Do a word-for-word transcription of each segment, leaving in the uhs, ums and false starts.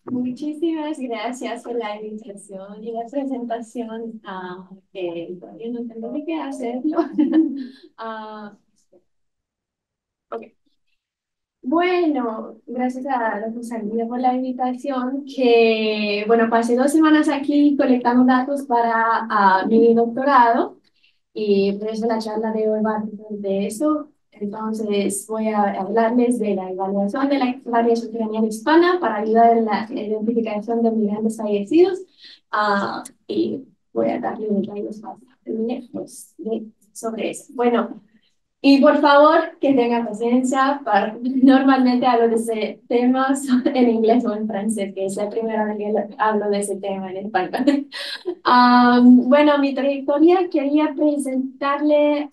Muchísimas gracias por la invitación y la presentación. Ah, que todavía no tengo ni qué hacerlo. Ah, ok. Bueno, gracias a la Rosalía por la invitación, que bueno, pasé dos semanas aquí colectando datos para ah, mi doctorado. Y por eso la charla de hoy va a tratar de eso. Entonces voy a hablarles de la evaluación de la variación craneal hispana para ayudar en la identificación de migrantes fallecidos. Ah, y voy a darle detalles más lejos de, sobre eso. Bueno, y por favor, que tengan paciencia. Para, normalmente hablo de ese temas en inglés o en francés, que es la primera vez que hablo de ese tema en español. Um, bueno, mi trayectoria quería presentarle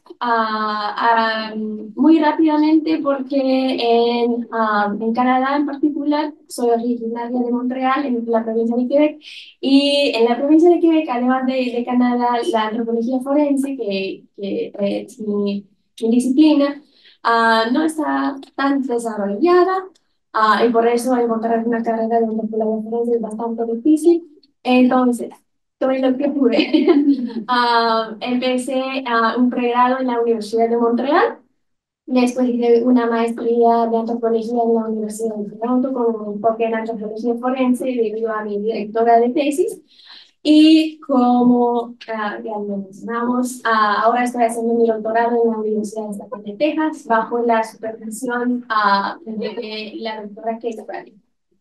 a, a- muy rápidamente porque en, um, en Canadá en particular soy originaria de Montreal, en la provincia de Quebec, y en la provincia de Quebec, además de, de Canadá, la antropología forense, que, que es mi, mi disciplina, ah, no está tan desarrollada, ah, y por eso encontrar una carrera de antropología forense es bastante difícil. Entonces, todo lo que pude. Ah, empecé ah, un pregrado en la Universidad de Montreal. Después hice una maestría de antropología en la Universidad de Toronto con un enfoque en antropología forense debido a mi directora de tesis. Y como ah, ya lo mencionamos, ah, ahora estoy haciendo mi doctorado en la Universidad Estatal de Texas bajo la supervisión ah, de la doctora Kate Bradley.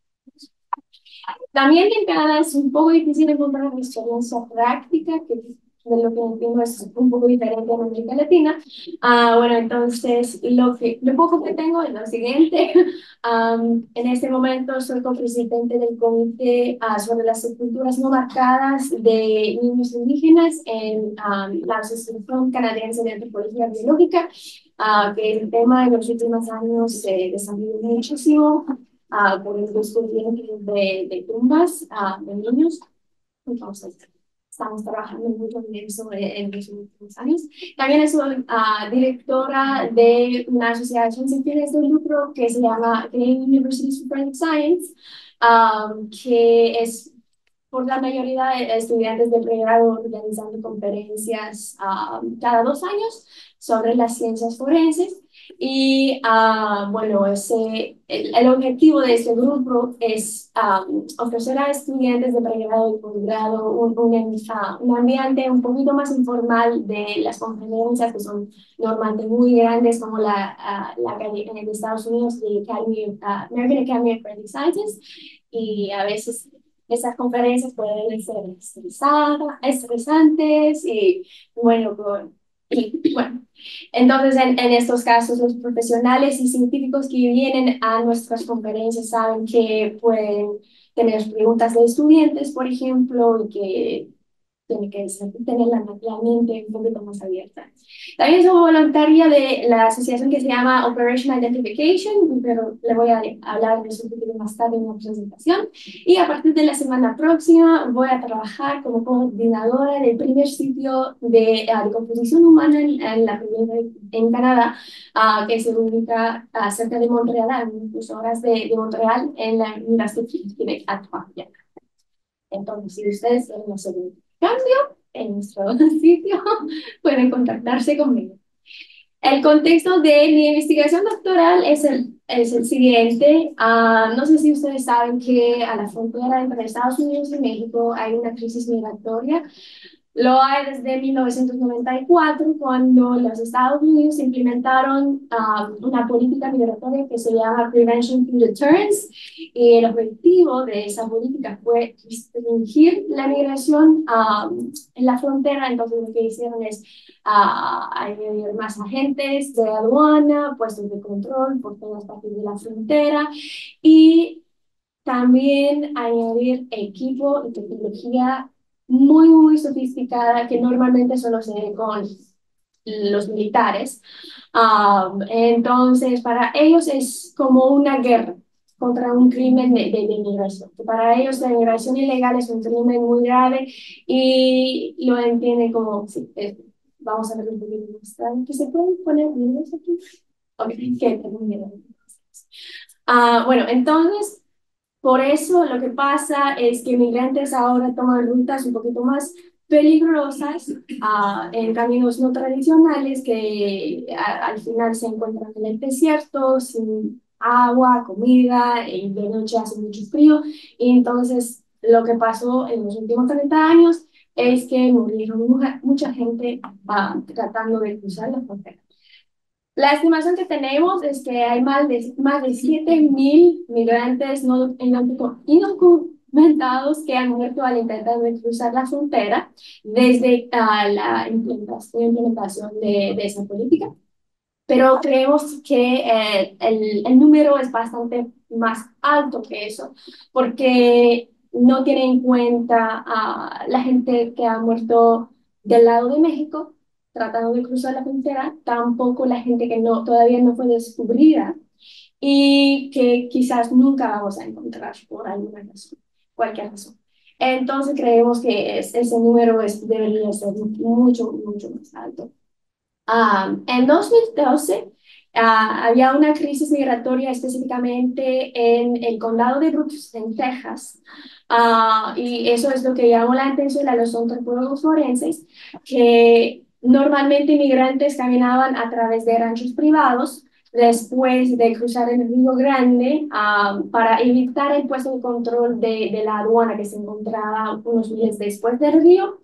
También en Canadá es un poco difícil encontrar una experiencia práctica, que de lo que entiendo es un poco diferente en América Latina. Ah, bueno, entonces lo, que, lo poco que tengo es lo siguiente. Um, en este momento soy copresidente del Comité ah, sobre las Subculturas No Marcadas de Niños Indígenas en um, la Asociación Canadiense de Antropología Biológica, ah, que el tema en los últimos años se desarrolló muchísimo ah, por el descubrimiento de, de tumbas ah, de niños. Entonces, estamos trabajando mucho en eso en los últimos años. También soy ah, directora de una asociación sin fines de lucro que se llama Canadian Universities for Forensic Science, ah, que es por la mayoría de estudiantes de pregrado organizando conferencias ah, cada dos años sobre las ciencias forenses. Y ah, bueno, ese, el, el objetivo de este grupo es ah, ofrecer a estudiantes de pregrado y posgrado un, un, ah, un ambiente un poquito más informal de las conferencias que son normalmente muy grandes, como la, ah, la en Estados Unidos, de Academy, ah, American Academy of Forensic Sciences, y a veces esas conferencias pueden ser estresadas, estresantes y bueno, con, y, bueno, entonces en, en estos casos los profesionales y científicos que vienen a nuestras conferencias saben que pueden tener preguntas de estudiantes, por ejemplo, y que tiene que tener la, la mente un poquito más abierta. También soy voluntaria de la asociación que se llama Operation Identification, pero le voy a hablar de eso un poquito más tarde en la presentación. Y a partir de la semana próxima voy a trabajar como coordinadora del primer sitio de, uh, de composición humana en, en la provincia en Canadá, uh, que se ubica uh, cerca de Montreal, a unas horas de, de Montreal, en la Universidad de Quebec a Trois. Entonces, si ustedes quieren hacer un cambio en nuestro sitio, pueden contactarse conmigo. El contexto de mi investigación doctoral es el, es el siguiente. Uh, no sé si ustedes saben que a la frontera entre Estados Unidos y México hay una crisis migratoria. Lo hay desde mil novecientos noventa y cuatro, cuando los Estados Unidos implementaron um, una política migratoria que se llama Prevention through Deterrence. Y el objetivo de esa política fue restringir la migración um, en la frontera. Entonces, lo que hicieron es uh, añadir más agentes de aduana, puestos de control por todas partes de la frontera y también añadir equipo y tecnología muy, muy sofisticada que normalmente solo se ve con los militares. Um, entonces, para ellos es como una guerra contra un crimen de, de, de migración. Para ellos la migración ilegal es un crimen muy grave y lo entienden como, sí, eh, vamos a ver un poquito más tarde, que se pueden poner videos aquí. Ok, que termine. Ah, bueno, entonces Por eso lo que pasa es que migrantes ahora toman rutas un poquito más peligrosas uh, en caminos no tradicionales que a, al final se encuentran en el desierto, sin agua, comida, y de noche hace mucho frío. Y entonces lo que pasó en los últimos treinta años es que murieron mucha, mucha gente uh, tratando de cruzar la frontera. La estimación que tenemos es que hay más de, más de siete mil migrantes no indocumentados que han muerto al intentar de cruzar la frontera desde uh, la implementación, implementación de, de esa política. Pero creemos que eh, el, el número es bastante más alto que eso, porque no tiene en cuenta a la gente que ha muerto del lado de México tratando de cruzar la frontera, tampoco la gente que no, todavía no fue descubrida y que quizás nunca vamos a encontrar por alguna razón, cualquier razón. Entonces creemos que es, ese número es, debería ser mucho, mucho más alto. Um, en dos mil doce uh, había una crisis migratoria específicamente en el condado de Brooks, en Texas, uh, y eso es lo que llamó la atención a los antropólogos forenses, que normalmente inmigrantes caminaban a través de ranchos privados después de cruzar el Río Grande um, para evitar el puesto de control de, de la aduana que se encontraba unos días después del río.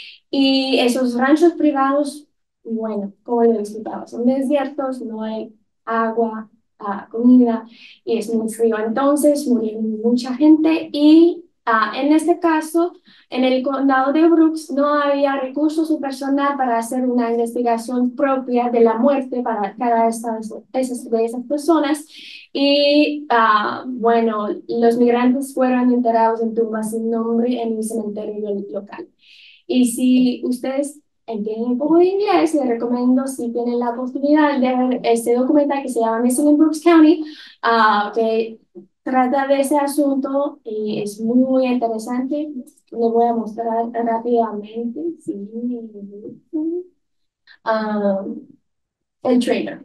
Y esos ranchos privados, bueno, como lo explicaba, son desiertos, no hay agua, uh, comida y es muy frío. Entonces murió mucha gente y uh, en este caso, en el condado de Brooks no había recursos o personal para hacer una investigación propia de la muerte para cada esas, esas, de esas personas. Y uh, bueno, los migrantes fueron enterrados en tumbas sin nombre en un cementerio local. Y si ustedes entienden un poco de inglés, les recomiendo, si tienen la oportunidad, de ver este documental que se llama Missing in Brooks County, uh, que trata de ese asunto y es muy interesante. Les voy a mostrar rápidamente. Sí. Um, el trailer.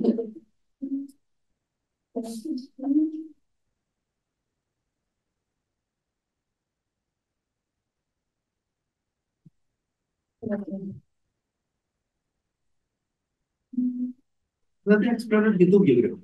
No te explorar YouTube, yo creo.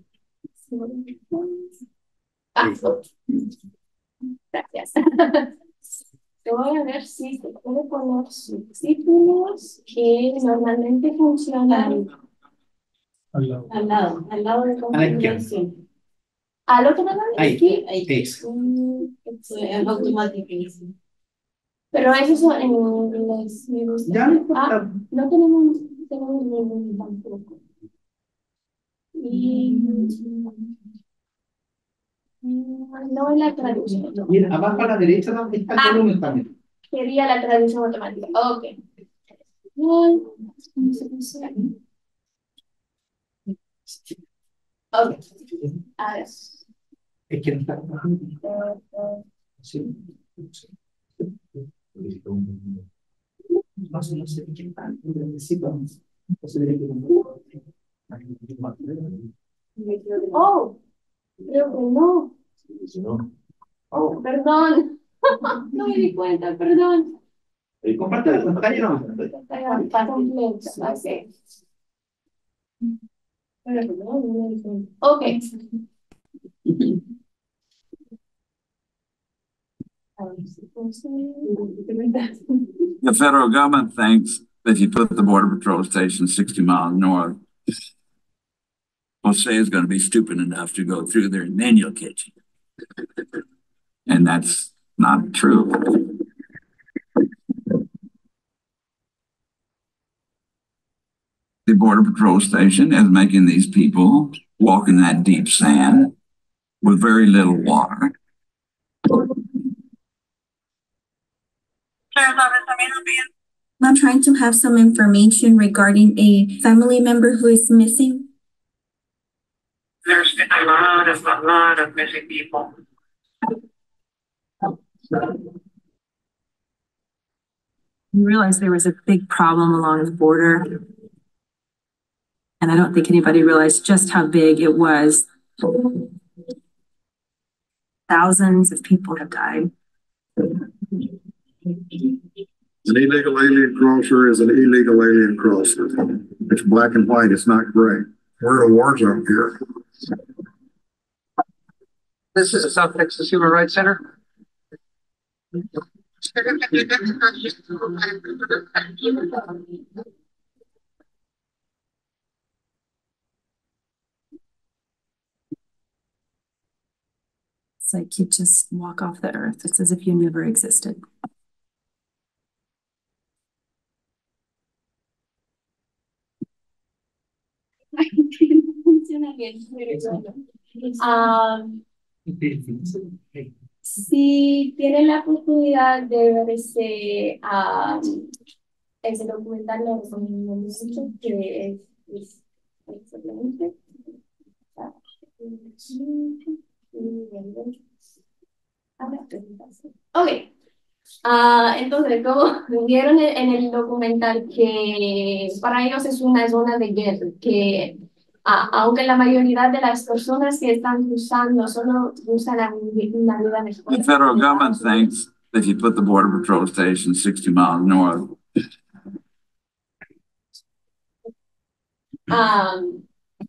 Ah, gracias. Te voy a ver si se puede poner subtítulos que normalmente funcionan Al lado. al lado, al lado de A la izquierda. configuración. ¿Al otro lado? Ahí, Aquí. ahí. Eso. Mm, es automático. Pero eso es en inglés. Me gusta. Ya no importa. Ah, no tenemos, tenemos ningún tampoco. Y no en la traducción. Mira, abajo a la derecha donde está el Ah, volumen también. quería la traducción automática. Ok. Ok. A ver. Es que no está. Sí. No sé, no sé qué tal. Necesito. Oh, creo que no. Oh, perdón. No me di cuenta, perdón. Comparte la pantalla, no. Completo. Ok. Pero no, no me di cuenta. Ok. The federal government thinks that if you put the Border Patrol station sixty miles north, Jose is going to be stupid enough to go through there and then you'll catch him. And that's not true. The Border Patrol station is making these people walk in that deep sand with very little water. I'm trying to have some information regarding a family member who is missing. There's been a lot of, a lot of missing people. You realize there was a big problem along the border. And I don't think anybody realized just how big it was. thousands of people have died. An illegal alien crosser is an illegal alien crosser. It's black and white. It's not gray. We're in a war zone here. This is the South Texas Human Rights Center. It's like you just walk off the earth. It's as if you never existed. Funciona bien, pero bueno. Um, si tienen la oportunidad de ver ese, um, ese documental, lo recomiendo mucho, que es, es excelente. Ok. Ah, entonces, como vieron en en el documental que para ellos es una zona de guerra, que ah, aunque la mayoría de las personas que están cruzando solo cruzan a vi- una vida mejor. The federal government thinks that if you put the border patrol station sixty miles north, Um,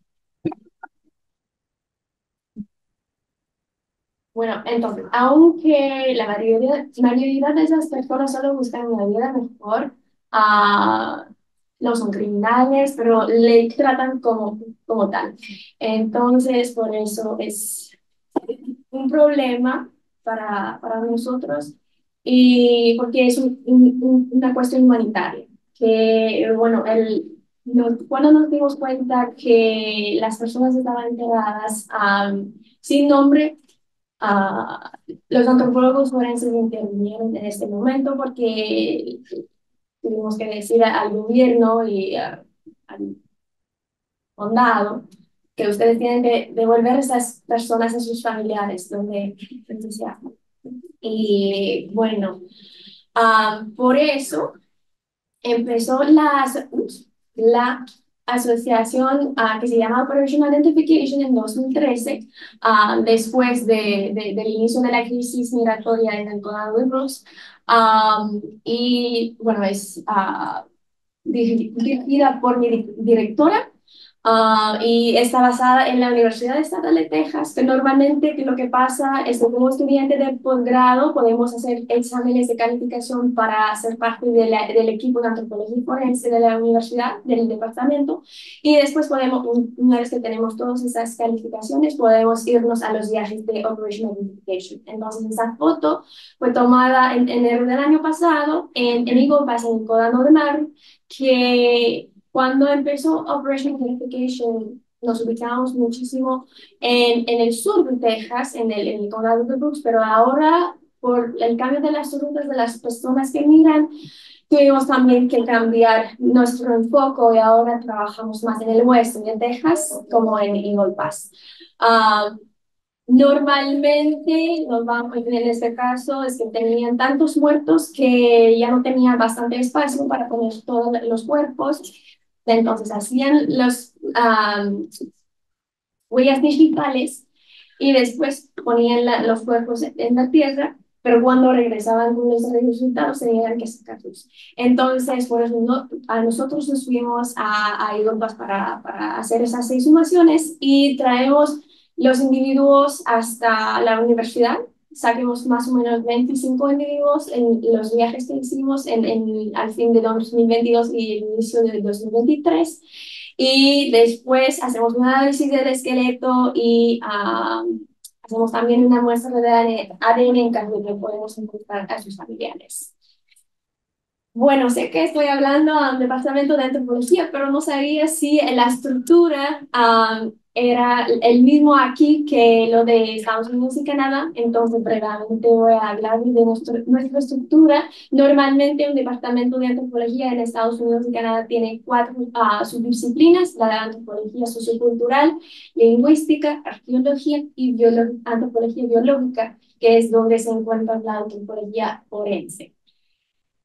bueno, entonces, aunque la mayoría, mayoría de esas personas solo buscan una vida mejor, ah, no son criminales, pero le tratan como, como tal. Entonces, por eso es un problema para, para nosotros y porque es un- un- un- una cuestión humanitaria. Que, bueno, el, nos- cuando nos dimos cuenta que las personas estaban enterradas am, sin nombre, ah, los antropólogos forenses intervinieron en este momento porque tuvimos que decir al gobierno y ah, al condado que ustedes tienen que devolver a esas personas a sus familiares donde, donde sea. Y bueno, ah, por eso empezó la, aso- ups, la asociación ah, que se llama Operational Identification en dos mil trece, ah, después de, de- del inicio de la crisis migratoria en el condado de Brooks. Ah, y bueno, es ah, diri- dirigida por mi di- directora. Ah, y está basada en la Universidad Estatal de Texas, que normalmente que lo que pasa es que como estudiante de posgrado podemos hacer exámenes de calificación para ser parte de la- del equipo de antropología forense de la universidad, del departamento, y después podemos, un- una vez que tenemos todas esas calificaciones, podemos irnos a los viajes de Operational Identification. Entonces, esa foto fue tomada en enero del año pasado en, en Eagle Pass, en el Condado de Mar, que cuando empezó Operation Verification, nos ubicamos muchísimo en, en el sur de Texas, en el, en el condado de Brooks, pero ahora, por el cambio de las rutas de las personas que migran, tuvimos también que cambiar nuestro enfoque y ahora trabajamos más en el oeste de Texas como en Eagle Pass. Ah, Normalmente, nos vamos, en este caso, es que tenían tantos muertos que ya no tenían bastante espacio para poner todos los cuerpos. Entonces, hacían los am, huellas digitales y después ponían la- los cuerpos en la tierra, pero cuando regresaban con los resultados tenían que sacarlos. Entonces, por eso no- a nosotros nos fuimos a, a Idonpas para, para hacer esas seis sumaciones y traemos los individuos hasta la universidad. Saquemos más o menos veinticinco individuos en los viajes que hicimos en, en, al fin de dos mil veintidós y el inicio de dos mil veintitrés. Y después hacemos un análisis del esqueleto y ah, hacemos también una muestra de A D N en caso de que podemos encontrar a sus familiares. Bueno, sé que estoy hablando al departamento de antropología, pero no sabía si la estructura ah, era el mismo aquí que lo de Estados Unidos y Canadá. Entonces, brevemente voy a hablar de nuestro- nuestra estructura. Normalmente, un departamento de antropología en Estados Unidos y Canadá tiene cuatro ah, subdisciplinas: la de antropología sociocultural, lingüística, arqueología y biolo- antropología biológica, que es donde se encuentra la antropología forense.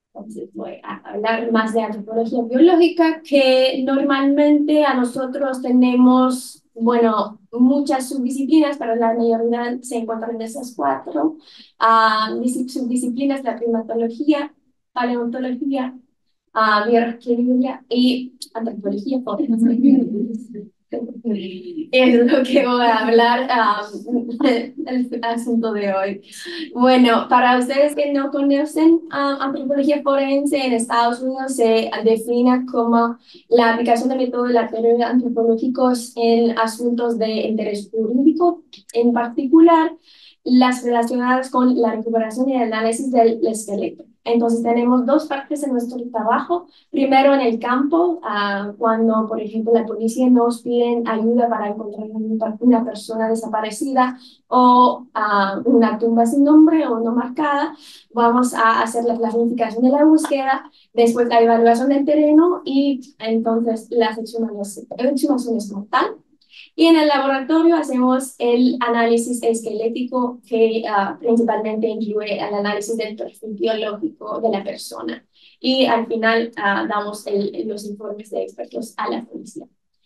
Entonces voy a hablar más de antropología biológica, que normalmente a nosotros tenemos, bueno, muchas subdisciplinas, pero la mayoría se encuentran en esas cuatro uh, subdisciplinas: la primatología, paleontología, uh, biología y antropología forense. Es lo que voy a hablar um, el asunto de hoy. Bueno, para ustedes que no conocen, uh, antropología forense en Estados Unidos se define como la aplicación de métodos laboratorios antropológicos en asuntos de interés jurídico, en particular las relacionadas con la recuperación y el análisis del esqueleto. Entonces tenemos dos partes en nuestro trabajo. Primero en el campo, uh, cuando por ejemplo la policía nos pide ayuda para encontrar una persona desaparecida o uh, una tumba sin nombre o no marcada, vamos a hacer la planificación de la búsqueda, después la evaluación del terreno y entonces las exhumaciones como tal. Y en el laboratorio hacemos el análisis esquelético, que uh, principalmente incluye el análisis del perfil biológico de la persona. Y al final uh, damos el, los informes de expertos a la policía.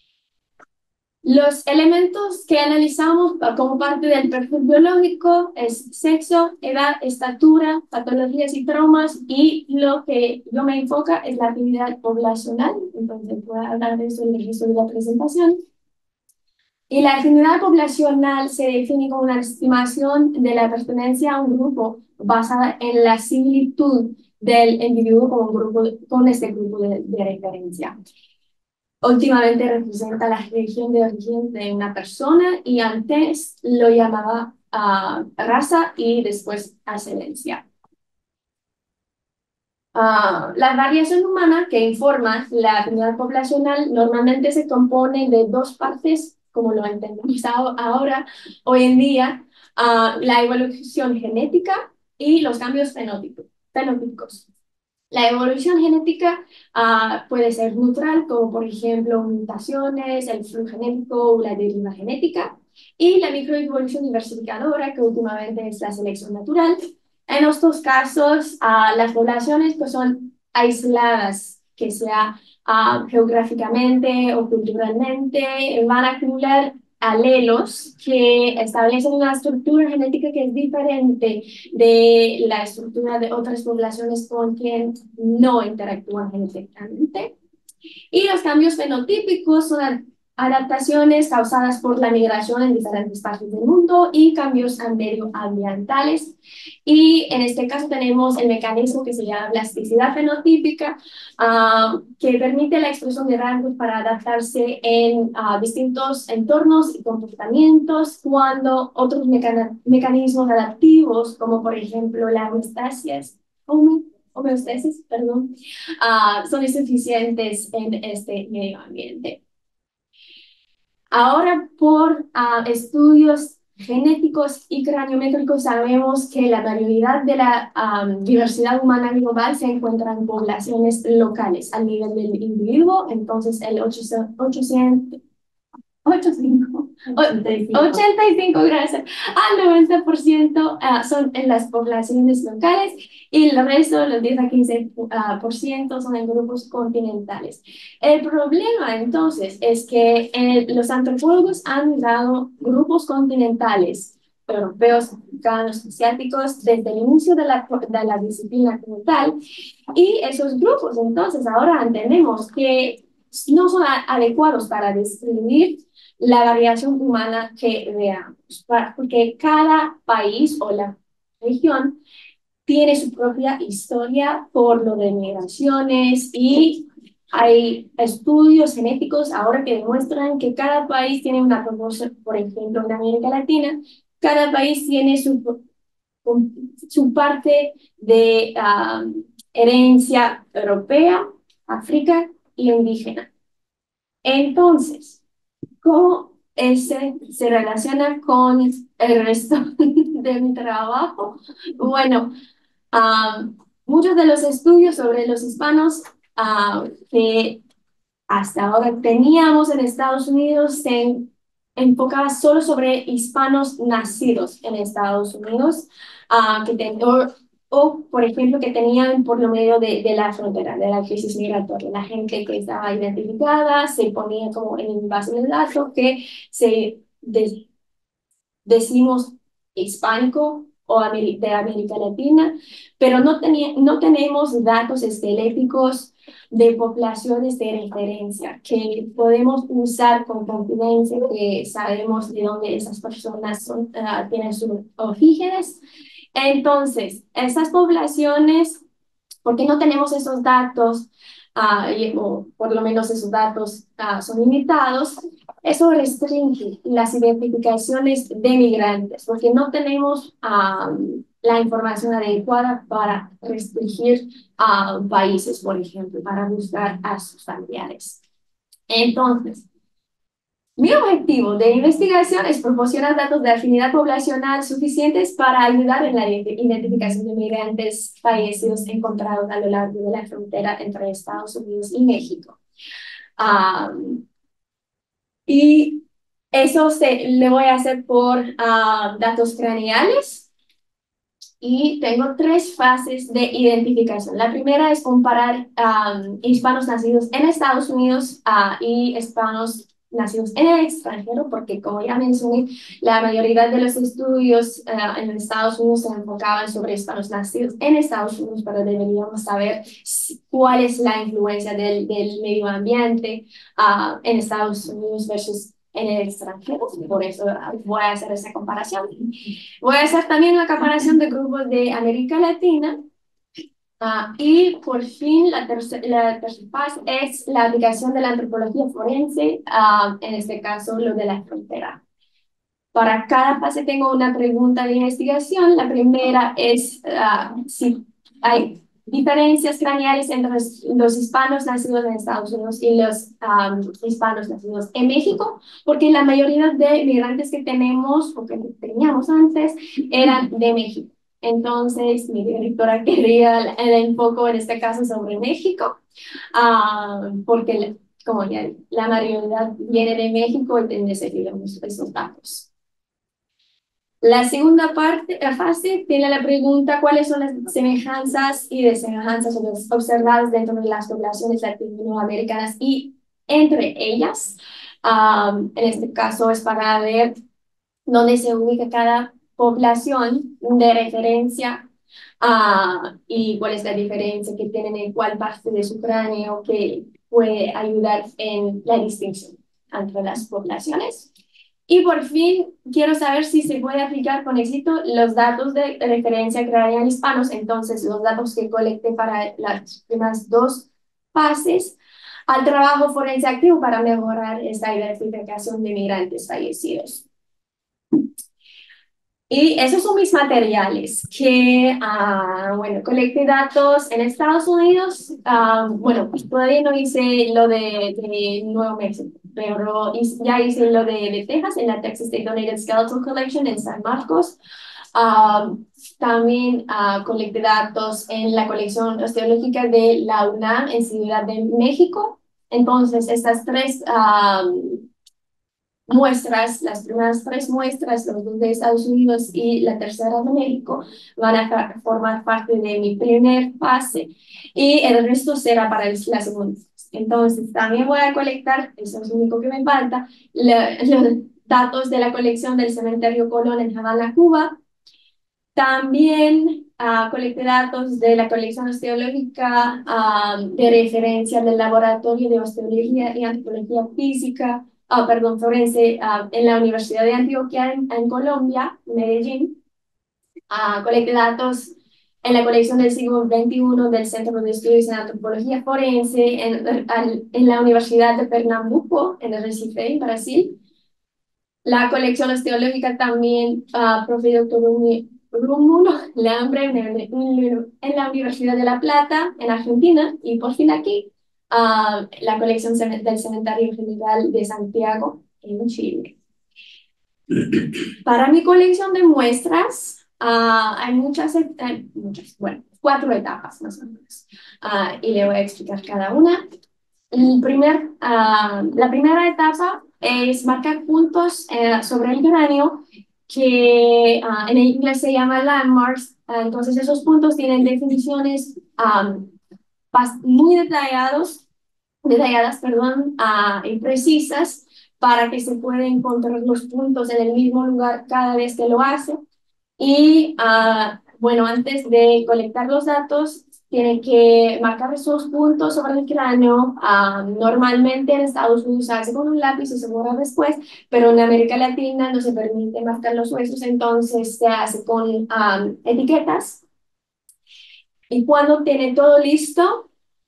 Los elementos que analizamos como parte del perfil biológico es sexo, edad, estatura, patologías y traumas, y lo que yo me enfoca es la actividad poblacional. Entonces voy a hablar de eso en el resto de la presentación. Y la afinidad poblacional se define como una estimación de la pertenencia a un grupo basada en la similitud del individuo con, un grupo, con este grupo de, de referencia. Últimamente representa la región de origen de una persona y antes lo llamaba uh, raza y después ascendencia. Uh, la variación humana que informa la afinidad poblacional normalmente se compone de dos partes, como lo entendemos ahora, hoy en día, uh, la evolución genética y los cambios fenotípicos. La evolución genética uh, puede ser neutral, como por ejemplo mutaciones, el flujo genético o la deriva genética, y la microevolución diversificadora, que últimamente es la selección natural. En estos casos, uh, las poblaciones que son aisladas, que sea uh, geográficamente o culturalmente, van a acumular alelos que establecen una estructura genética que es diferente de la estructura de otras poblaciones con quien no interactúan genéticamente. Y los cambios fenotípicos son adaptaciones causadas por la migración en diferentes partes del mundo y cambios medioambientales. Y en este caso tenemos el mecanismo que se llama plasticidad fenotípica, uh, que permite la expresión de rasgos para adaptarse en uh, distintos entornos y comportamientos, cuando otros mecan mecanismos adaptivos, como por ejemplo la homeostasis, homeostasis perdón, uh, son insuficientes en este medio ambiente. Ahora, por uh, estudios genéticos y craniométricos, sabemos que la mayoría de la um, diversidad humana global se encuentra en poblaciones locales al nivel del individuo. Entonces, el ochocientos, ochenta y cinco, gracias, al noventa por ciento uh, son en las poblaciones locales y el resto, los diez a quince por ciento, uh, son en grupos continentales. El problema entonces es que eh, los antropólogos han dado grupos continentales, europeos, africanos, asiáticos, desde el inicio de la, de la disciplina como tal, y esos grupos entonces ahora entendemos que no son adecuados para describir la variación humana que veamos, porque cada país o la región tiene su propia historia por lo de migraciones, y hay estudios genéticos ahora que demuestran que cada país tiene una proporción. Por ejemplo, en América Latina, cada país tiene su, su parte de um, herencia europea, África y indígena. Entonces, ¿cómo ese se relaciona con el resto de mi trabajo? Bueno, um, muchos de los estudios sobre los hispanos uh, que hasta ahora teníamos en Estados Unidos se enfocaba solo sobre hispanos nacidos en Estados Unidos, uh, que ten, o, o, por ejemplo, que tenían por lo medio de, de la frontera, de la crisis migratoria. La gente que estaba identificada se ponía como en base de datos que se de, decimos hispánico o Ameri- de América Latina, pero no, tenía, no tenemos datos esqueléticos de poblaciones de referencia que podemos usar con confidencia, que sabemos de dónde esas personas son, uh, tienen sus orígenes. Entonces, esas poblaciones, porque no tenemos esos datos, uh, y, o por lo menos esos datos uh, son limitados, eso restringe las identificaciones de migrantes, porque no tenemos um, la información adecuada para restringir a uh, países, por ejemplo, para buscar a sus familiares. Entonces, mi objetivo de investigación es proporcionar datos de afinidad poblacional suficientes para ayudar en la identificación de migrantes fallecidos encontrados a lo largo de la frontera entre Estados Unidos y México. Um, y eso se, le voy a hacer por uh, datos craneales. Y tengo tres fases de identificación. La primera es comparar um, hispanos nacidos en Estados Unidos uh, y hispanos nacidos en el extranjero, porque como ya mencioné, la mayoría de los estudios uh, en Estados Unidos se enfocaban sobre hispanos nacidos en Estados Unidos, pero deberíamos saber cuál es la influencia del, del medio ambiente uh, en Estados Unidos versus en el extranjero. Por eso voy a hacer esa comparación. Voy a hacer también una comparación de grupos de América Latina. Uh, y por fin, la tercera la tercer fase es la aplicación de la antropología forense, uh, en este caso, lo de la frontera. Para cada fase tengo una pregunta de investigación. La primera es uh, si hay diferencias craneales entre los, los hispanos nacidos en Estados Unidos y los um, hispanos nacidos en México, porque la mayoría de migrantes que tenemos o que teníamos antes eran de México. Entonces, mi directora quería el enfoque en este caso sobre México, uh, porque, como ya la mayoría viene de México y necesitamos esos datos. La segunda parte, la fase, tiene la pregunta cuáles son las semejanzas y desemejanzas observadas dentro de las poblaciones latinoamericanas y entre ellas. Um, en este caso es para ver dónde se ubica cada población de referencia uh, y cuál es la diferencia que tienen en cuál parte de su cráneo que puede ayudar en la distinción entre las poblaciones. Y por fin, quiero saber si se puede aplicar con éxito los datos de referencia craneal hispanos, entonces los datos que colecté para las primeras dos fases, al trabajo forense activo para mejorar esta identificación de migrantes fallecidos. Y esos son mis materiales que, uh, bueno, colecté datos en Estados Unidos. Uh, bueno, todavía no hice lo de, de Nuevo México, pero ya hice lo de, de Texas, en la Texas State Donated Skeletal Collection en San Marcos. Uh, también uh, colecté datos en la colección osteológica de la UNAM en Ciudad de México. Entonces, estas tres uh, muestras, las primeras tres muestras, los dos de Estados Unidos y la tercera de México, van a formar parte de mi primer fase y el resto será para la segunda. Entonces, también voy a colectar, eso es lo único que me falta, la, los datos de la colección del Cementerio Colón en Havana, Cuba. También uh, colecté datos de la colección osteológica uh, de referencia del Laboratorio de Osteología y Antropología Física, oh, perdón, forense, uh, en la Universidad de Antioquia, en, en Colombia, Medellín. Uh, colecté datos en la colección del siglo veintiuno del Centro de Estudios en Antropología Forense, en, en la Universidad de Pernambuco, en el Recife, en Brasil. La colección osteológica también, uh, profe doctor Rómulo Lambre, en la Universidad de La Plata, en Argentina, y por fin aquí, Uh, la colección del Cementerio General de Santiago, en Chile. Para mi colección de muestras, uh, hay muchas, eh, muchas, bueno, cuatro etapas más o menos, uh, y le voy a explicar cada una. El primer, uh, la primera etapa es marcar puntos uh, sobre el cráneo que ah, en inglés se llama landmarks. Ah, entonces esos puntos tienen definiciones um, muy detallados, detalladas, perdón, ah, y precisas para que se puedan encontrar los puntos en el mismo lugar cada vez que lo hace. Y ah, bueno, antes de colectar los datos, tiene que marcar esos puntos sobre el cráneo. Ah, normalmente en Estados Unidos se hace con un lápiz y se borra después, pero en América Latina no se permite marcar los huesos, entonces se hace con ah, etiquetas. Y cuando tiene todo listo,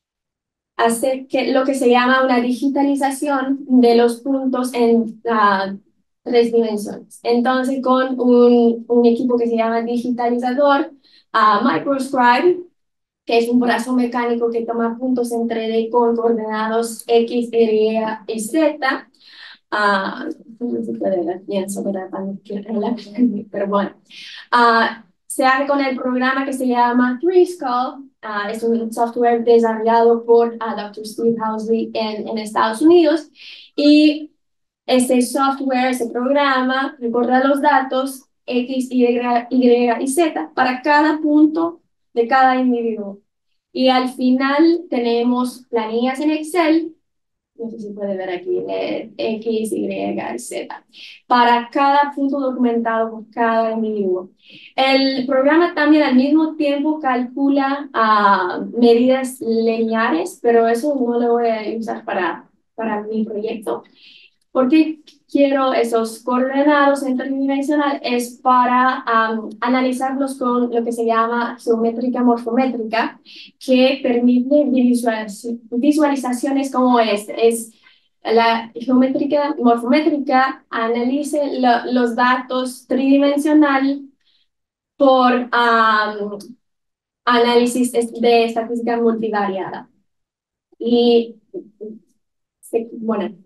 hacer que, lo que se llama una digitalización de los puntos en uh, tres dimensiones. Entonces, con un, un equipo que se llama digitalizador, uh, Microscribe, que es un brazo mecánico que toma puntos en tres D con coordenados X, Y y Z. Uh, no se puede ver bien sobre la pantalla, pero bueno. Uh, se hace con el programa que se llama three skull. Uh, es un software desarrollado por uh, doctor Steve Housley en, en Estados Unidos. Y este software, ese programa, recorda los datos X, Y, Y y Z para cada punto de cada individuo. Y al final tenemos planillas en Excel, no sé si puede ver aquí, eh, X, Y, Z, para cada punto documentado por cada individuo. El programa también al mismo tiempo calcula uh, medidas lineares, pero eso no lo voy a usar para, para mi proyecto. ¿Por qué quiero esos coordenados en tridimensional? Es para um, analizarlos con lo que se llama geométrica morfométrica, que permite visualizaciones como este. Es la geométrica morfométrica analice lo, los datos tridimensional por um, análisis de estadística multivariada. Y, bueno,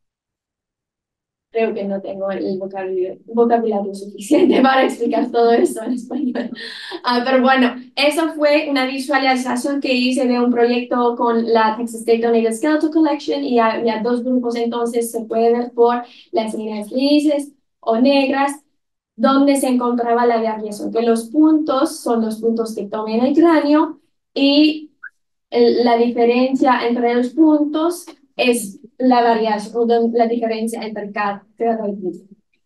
creo que no tengo el vocabulario, vocabulario suficiente para explicar todo eso en español. Uh, pero bueno, eso fue una visualización que hice de un proyecto con la Texas State Donated Skeletal Collection y había dos grupos, entonces se puede ver por las líneas grises o negras donde se encontraba la variación, que los puntos son los puntos que tomen el cráneo y el, la diferencia entre los puntos es la variación, la diferencia entre cada, cada punto.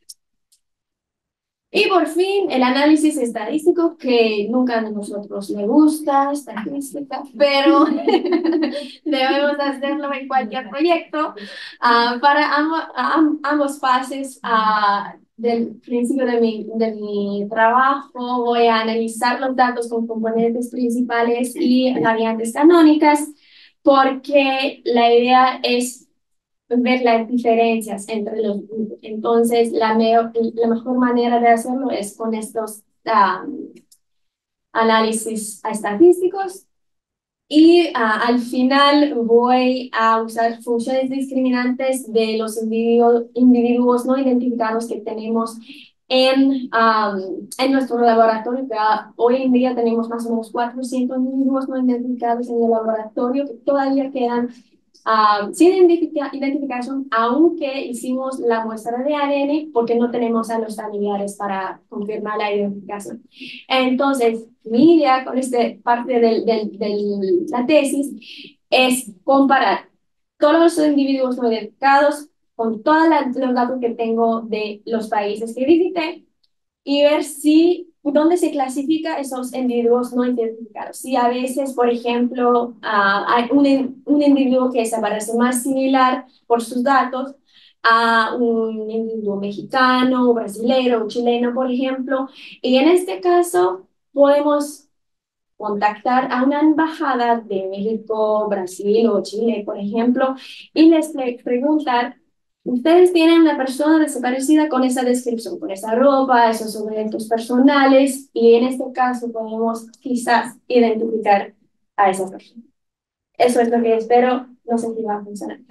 Y por fin, el análisis estadístico, que nunca a nosotros le gusta, estadística, pero debemos hacerlo en cualquier proyecto. Uh, para amb amb ambos fases uh, del principio de mi, de mi trabajo, voy a analizar los datos con componentes principales y variantes canónicas, porque la idea es ver las diferencias entre los grupos. Entonces, la, me la mejor manera de hacerlo es con estos um, análisis estadísticos. Y uh, al final voy a usar funciones discriminantes de los individuos, individuos no identificados que tenemos en, um, en nuestro laboratorio. Que hoy en día tenemos más o menos cuatrocientos individuos no identificados en el laboratorio que todavía quedan Uh, sin identifica identificación, aunque hicimos la muestra de A D N, porque no tenemos a los familiares para confirmar la identificación. Entonces, mi idea con esta parte de del, del, la tesis es comparar todos los individuos no identificados con todos los datos que tengo de los países que visité y ver si dónde se clasifica esos individuos no identificados. Si a veces, por ejemplo, uh, hay un, un individuo que se parece más similar por sus datos a un individuo mexicano, brasileño, chileno, por ejemplo, y en este caso podemos contactar a una embajada de México, Brasil o Chile, por ejemplo, y les preguntar: ustedes tienen una persona desaparecida con esa descripción, con esa ropa, esos objetos personales, y en este caso podemos quizás identificar a esa persona. Eso es lo que espero, no sé si va a funcionar.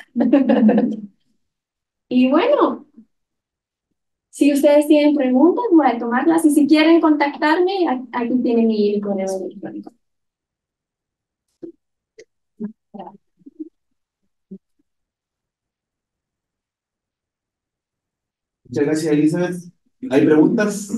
Y bueno, si ustedes tienen preguntas, voy a tomarlas, y si quieren contactarme, aquí tienen mi correo electrónico. Muchas gracias, Elizabeth. ¿Hay preguntas?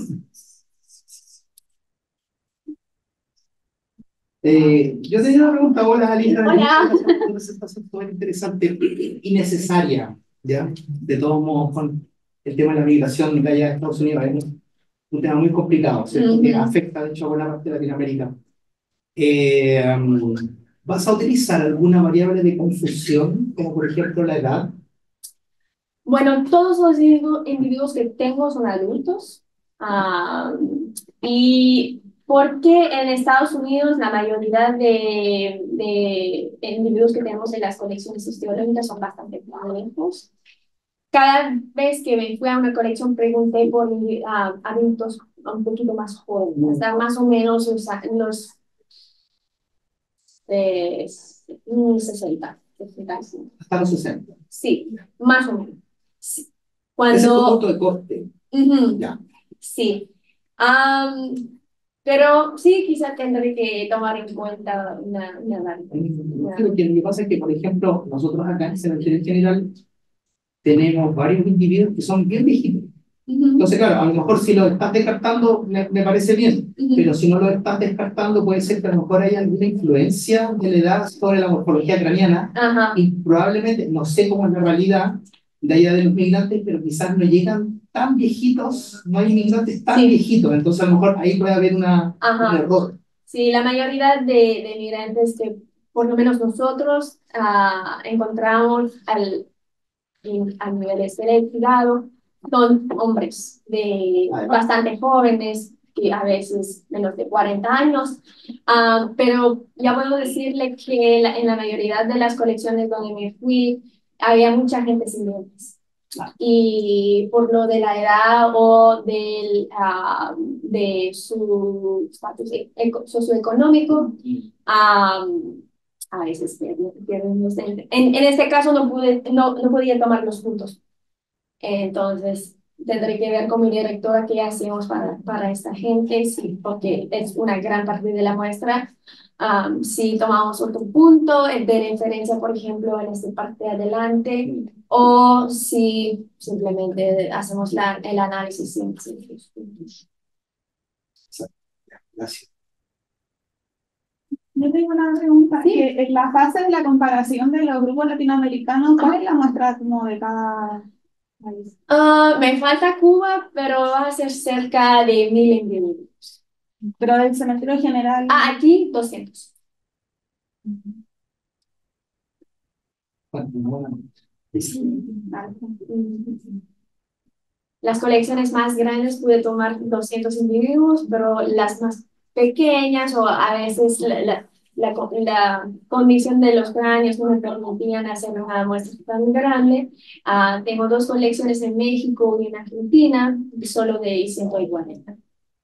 Eh, yo tenía una pregunta, hola Alina, Hola. una presentación súper interesante y necesaria, ¿ya? De todos modos, con el tema de la migración de allá de Estados Unidos, es un tema muy complicado, ¿cierto? Que Ujú. afecta, de hecho, a buena parte de Latinoamérica. Eh, um, ¿vas a utilizar alguna variable de confusión, como por ejemplo la edad? Bueno, todos los individu- individuos que tengo son adultos. ah, y porque en Estados Unidos la mayoría de, de individuos que tenemos en las colecciones historiográficas son bastante viejos. Cada vez que me fui a una colección pregunté por ah, adultos un poquito más jóvenes, hasta más o menos los, los eh, sesenta, sesenta y cinco. Hasta los sesenta. Sí, más o menos. Sí. Ese es tu Cuando, punto de corte. ujú, Ya. sí. Am, pero sí, quizá tendré que tomar en cuenta una, una edad. Una- Creo que lo que pasa es que, por ejemplo, nosotros acá en Cementerio General tenemos varios individuos que son bien viejitos. Ujú, Entonces, claro, a lo mejor si lo estás descartando, me, me parece bien, ujú. pero si no lo estás descartando, puede ser que a lo mejor haya alguna influencia de la edad sobre la morfología craneana Ajá, y probablemente, no sé cómo es la realidad de allá de los migrantes, pero quizás no llegan tan viejitos, no hay inmigrantes tan Sí. viejitos, entonces a lo mejor ahí puede haber una, un ajá. error. Sí, la mayoría de, de migrantes que, por lo menos nosotros, ah, encontramos al, en- a nivel selectivado son hombres de bastante jóvenes, y a veces menos de cuarenta años. Ah, pero ya puedo decirle que la- en la mayoría de las colecciones donde me fui, había mucha gente sin dientes. Y por lo de la edad o del, ah, de su estatus eco- socioeconómico, ah, a veces pierden, pierden los dientes. En, en este caso no pude, no, no podía tomar los puntos. Entonces, tendré que ver con mi directora qué hacemos para, para esta gente, sí, porque es una gran parte de la muestra. Am, si tomamos otro punto eh, de referencia, por ejemplo, en esta parte de adelante, o si simplemente hacemos la, el análisis sin, sin los puntos. Gracias. Yo tengo una pregunta, Sí. que en la fase de la comparación de los grupos latinoamericanos, ¿cuál es la muestra como de cada país? Ah, me falta Cuba, pero va a ser cerca de mil individuos. Pero del cementerio general. Ah, aquí doscientos. Bueno, bueno. Las colecciones más grandes pude tomar doscientos individuos, pero las más pequeñas o a veces la, la, la, co- la condición de los cráneos no me permitían hacer una muestra tan grande. Ah, tengo dos colecciones en México y en Argentina, solo de ciento cuarenta.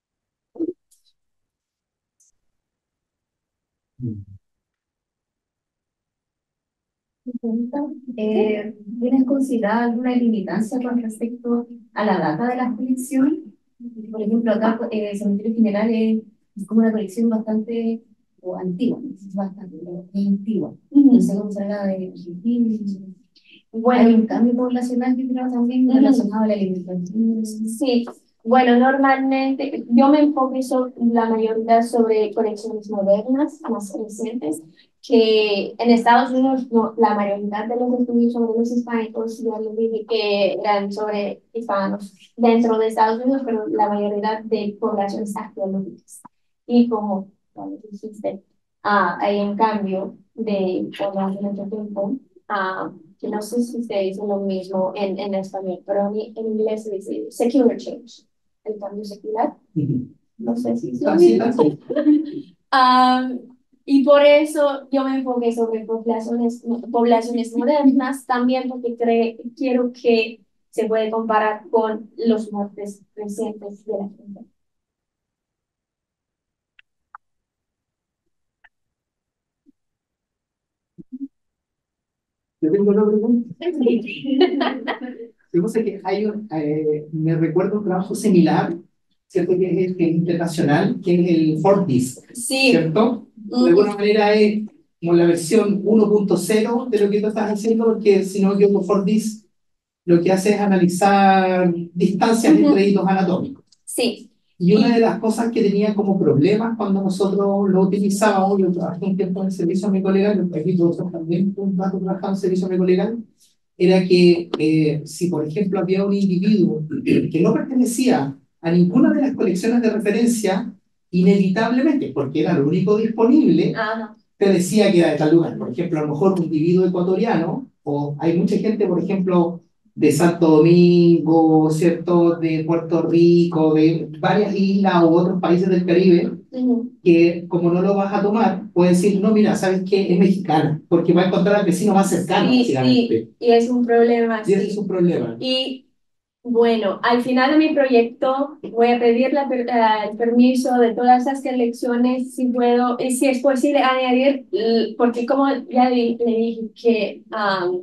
Eh, ¿tienes considerado alguna limitancia con respecto a la data de las colecciones? Por ejemplo, acá eh, el Cementerio General es, es como una colección bastante o antigua, es bastante es antigua. No sé cómo será la de Argentina. Bueno, Hay un cambio poblacional que creo también Ujú. relacionado a la alimentación. sí, bueno, normalmente yo me enfoqué sobre, la mayoría sobre colecciones modernas, más recientes, que en Estados Unidos no, la mayoría de los estudios sobre los hispánicos ya les dije que eran sobre hispanos dentro de Estados Unidos, pero la mayoría de poblaciones arqueológicas. Y como como dijiste, ah, hay un cambio de población en el tiempo. Ah, que no sé si se dice lo mismo en, en español, pero en, en inglés se dice secular change, el cambio secular. Ujú. No sé si es lo Así, mismo. así. Am, y por eso yo me enfoqué sobre poblaciones, poblaciones modernas, también porque cre- quiero que se puede comparar con los muertes recientes de la gente. Yo tengo una pregunta. Yo sé que hay un, eh, me recuerdo un trabajo similar, ¿cierto? Que es el que es internacional, que es el Fortis, Sí. ¿cierto? De alguna manera es como la versión uno punto cero de lo que tú estás haciendo, porque si no me equivoco, Fortis lo que hace es analizar distancias Ujú. entre hitos anatómicos. Sí. Y una de las cosas que tenía como problemas cuando nosotros lo utilizábamos, yo trabajé un tiempo en el servicio médico legal, aquí todos también un rato trabajaba en el servicio médico legal, era que eh, si por ejemplo había un individuo que no pertenecía a ninguna de las colecciones de referencia, inevitablemente, porque era lo único disponible, Ajá. te decía que era de tal lugar. Por ejemplo, a lo mejor un individuo ecuatoriano, o hay mucha gente, por ejemplo, de Santo Domingo, ¿cierto? De Puerto Rico, de varias islas u otros países del Caribe, Ujú. que como no lo vas a tomar, puedes decir, no, mira, ¿sabes qué? Es mexicana, porque va a encontrar al vecino más cercano, Sí, básicamente. sí, y es un problema, Y ese sí. es un problema. Y bueno, al final de mi proyecto voy a pedir la per- eh, el permiso de todas esas colecciones, si puedo, y si es posible añadir, l- porque como ya di- le dije que am,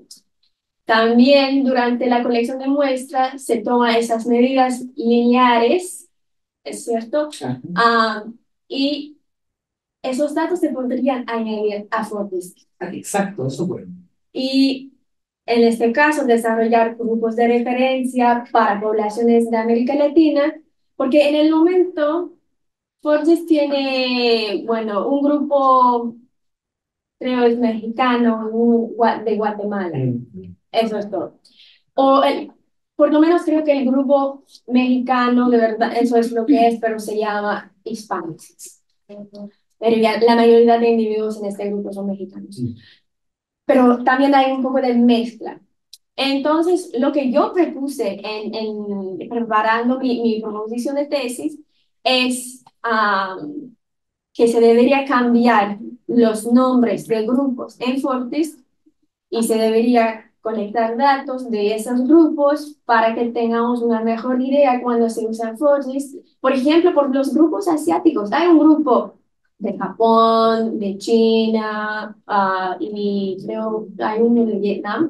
también durante la colección de muestras se toman esas medidas lineares, ¿es cierto? Ajá. Am, y esos datos se podrían añadir a Fortis. Exacto, eso bueno. Y en este caso, desarrollar grupos de referencia para poblaciones de América Latina, porque en el momento Forges tiene, bueno, un grupo, creo es mexicano, un gua- de Guatemala. Mm. Eso es todo. O el, por lo menos creo que el grupo mexicano, de verdad, eso es lo que es, pero se llama Hispanics. Pero ya la mayoría de individuos en este grupo son mexicanos. Mm. Pero también hay un poco de mezcla. Entonces, lo que yo propuse en, en preparando mi, mi proposición de tesis es am, que se debería cambiar los nombres de grupos en Fortis y se debería conectar datos de esos grupos para que tengamos una mejor idea cuando se usan Fortis. Por ejemplo, por los grupos asiáticos, hay un grupo de Japón, de China, ah, y creo hay uno de Vietnam.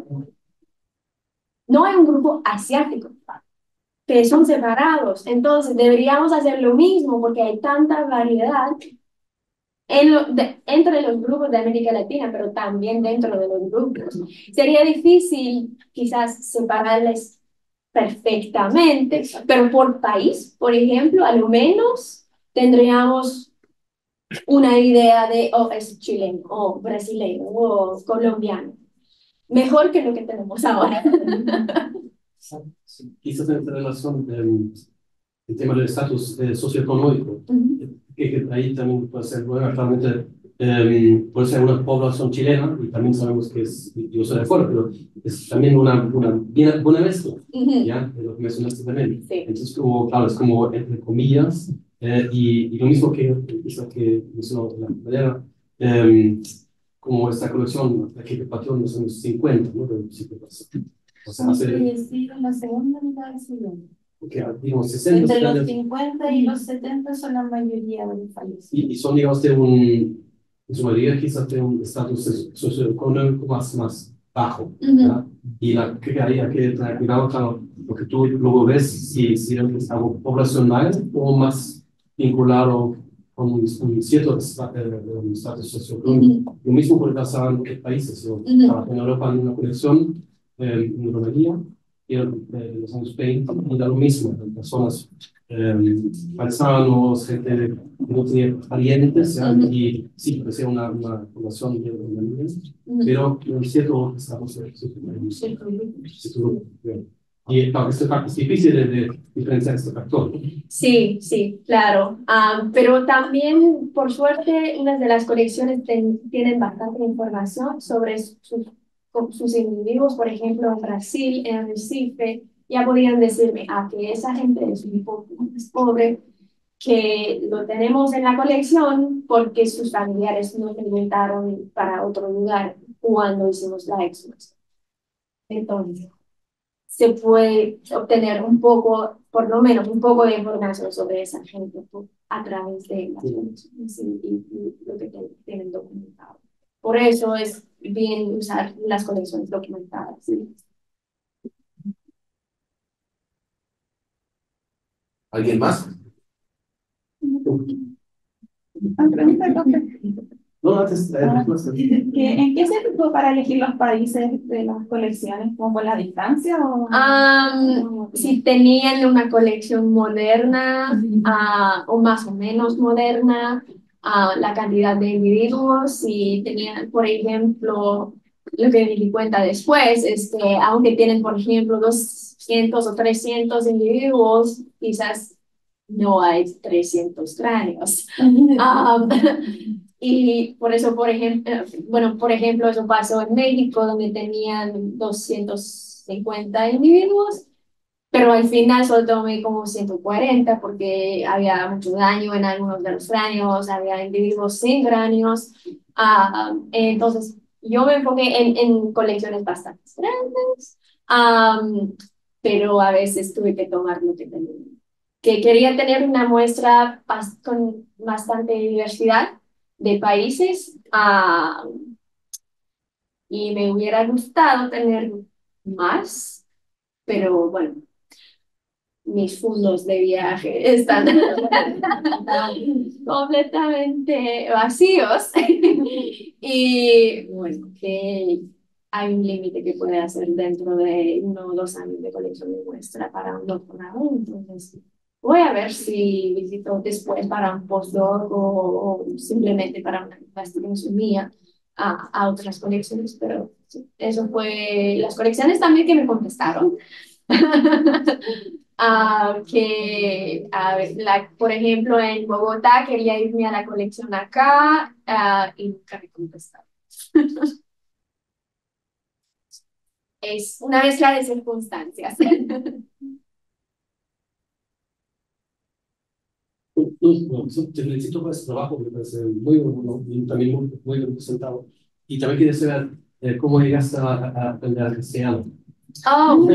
No hay un grupo asiático, que son separados. Entonces, deberíamos hacer lo mismo porque hay tanta variedad en lo- de- entre los grupos de América Latina, pero también dentro de los grupos. Sería difícil quizás separarles perfectamente, pero por país, por ejemplo, a lo menos tendríamos una idea de, oh, es chileno, o brasileño, o colombiano. Mejor que lo que tenemos ahora. Sí, quizás en relación eh, el tema del estatus eh, socioeconómico, Ujú. que, que ahí también puede ser, bueno, claramente eh, puede ser una población chilena, y también sabemos que es, yo soy de acuerdo, pero es también una, una bien- buena mezcla, Ujú. ¿ya? De lo que mencionaste también. Sí. Entonces, como, claro, es como entre comillas, eh, y, y lo mismo que, quizá que mencionó la compañera, eh, como esta colección, la que partió en los años cincuenta, ¿no? Del siglo pasado. O sea, hace, Sí, en la segunda mitad del siglo. que, digamos, sesenta, Entre los setenta, cincuenta y los setenta son la mayoría de los fallecidos. y, y son, digamos, de un, en su mayoría quizás de un estatus socioeconómico más, más bajo, ¿verdad? Y la, que hay, hay que tener cuidado, claro, porque tú luego ves si, si es algo poblacional o más vinculado con un, un cierto esta- eh, un estatus socioeconómico. Lo mismo puede pasar en otros países. Yo Ujú. trabajé en Europa en una colección eh, en Rumanía, y era de los años veinte, y era lo mismo, eran personas eh, paisanos, gente que no tenía parientes, ¿ya? Ujú. Y sí, parecía una, una población de Rumanía, Ujú. pero en cierto estamos sí, y claro, este factor es difícil de, de diferenciar este factor. Sí, sí, claro. Ah, pero también, por suerte, unas de las colecciones ten- tienen bastante información sobre sus, con sus individuos. Por ejemplo, en Brasil, en Recife, ya podían decirme, ah, que esa gente es un poco más pobre, que lo tenemos en la colección porque sus familiares no se inventaron para otro lugar cuando hicimos la exhumación. Entonces, se puede obtener un poco, por lo menos un poco de información sobre esa gente por- a través de las colecciones y, y- y lo que te- tienen documentado. Por eso es bien usar las colecciones documentadas. ¿Sí? ¿Alguien más? Ah, pregunta, profe. No, antes, eh, respuesta. ¿Qué- ¿En qué se fijó para elegir los países de las colecciones? ¿Como por la distancia o...? Am, si tenían una colección moderna ah, o más o menos moderna, ah, la cantidad de individuos, si tenían, por ejemplo, lo que me di cuenta después es que aunque tienen, por ejemplo, doscientos o trescientos individuos, quizás no hay trescientos cráneos. Am, y por eso, por ejemplo, bueno, por ejemplo, eso pasó en México, donde tenían doscientos cincuenta individuos, pero al final solo tomé como ciento cuarenta porque había mucho daño en algunos de los cráneos, había individuos sin cráneos. Ah, entonces, yo me enfoqué en, en colecciones bastante grandes, am, pero a veces tuve que tomar lo que tenía. Que quería tener una muestra bas- con bastante diversidad de países, ah, y me hubiera gustado tener más, pero bueno, mis fondos de viaje están completamente vacíos. Y bueno, que hay un límite que puede hacer dentro de uno o dos años de colección de muestra para un doctorado. Entonces, voy a ver si visito después para un postdoc o, o simplemente para una investigación mía a, a otras colecciones, pero sí, eso fue las colecciones también que me contestaron. Ah, que, a ver, la, por ejemplo, en Bogotá quería irme a la colección acá, ah, y nunca me contestaron. Es una mezcla de circunstancias. Bueno, so- te felicito por ese trabajo, me parece muy bueno y también muy, muy bien presentado. Y también quería saber eh, cómo llegaste a, a aprender castellano. Oh,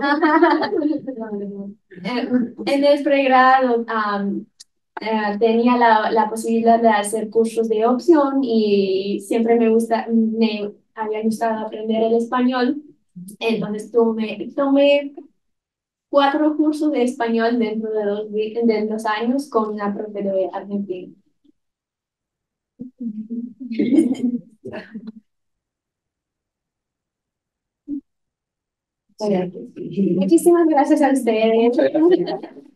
Eh, en el pregrado, am, eh, tenía la, la posibilidad de hacer cursos de opción y siempre me gusta, me había gustado aprender el español. Entonces tomé, tomé cuatro cursos de español dentro de dos, vi- de dos años con una profe de Argentina. Muchísimas gracias a ustedes.